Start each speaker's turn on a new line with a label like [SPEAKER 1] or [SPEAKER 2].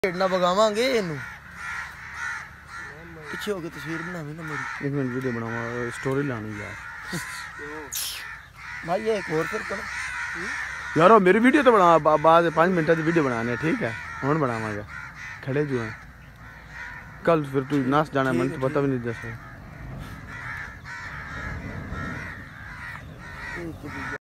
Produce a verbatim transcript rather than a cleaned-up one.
[SPEAKER 1] खेड़ना बगावांगे इनू पीछे होके तस्वीर बनावी ना मेरी।
[SPEAKER 2] एक मिनट वीडियो बनावा स्टोरी लानी यार।
[SPEAKER 1] भाई ये एक और फिर करो
[SPEAKER 2] यार मेरी वीडियो तो बना बाद पाँच मिनट की वीडियो बनाने ठीक है हुण बनावांगे खड़े जो हैं कल फिर तू नाच जाना मन तो पता भी नहीं जैसे।